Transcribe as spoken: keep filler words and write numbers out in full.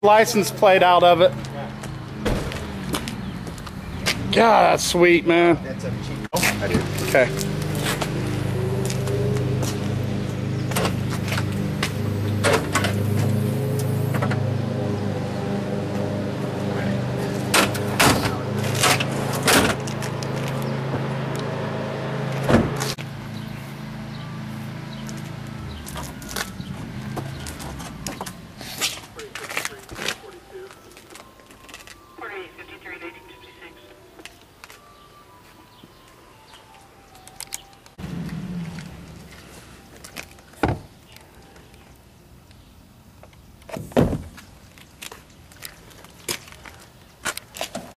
license plate out of it. God, that's sweet, man. That's a cheap. Oh, I do. Okay.